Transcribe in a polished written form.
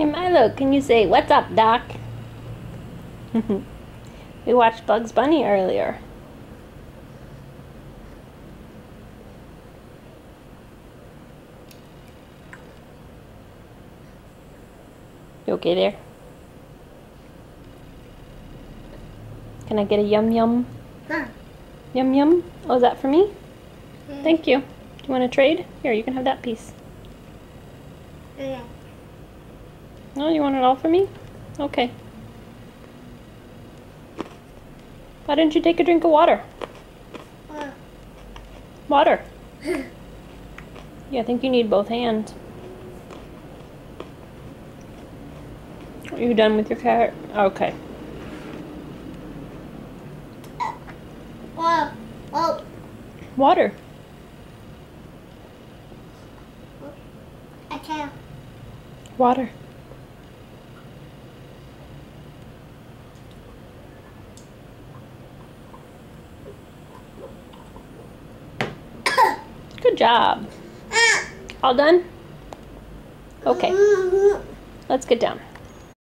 Hey Milo, can you say, "What's up, Doc?" We watched Bugs Bunny earlier. You okay there? Can I get a yum yum? Huh. Yum yum? Oh, is that for me? Mm. Thank you. Do you want to trade? Here, you can have that piece. Yeah. Oh, you want it all for me? Okay. Why didn't you take a drink of water? Water. Yeah, I think you need both hands. Are you done with your carrot? Okay. Oh. Water. Okay. Water. Good job. All done? Okay. Let's get down.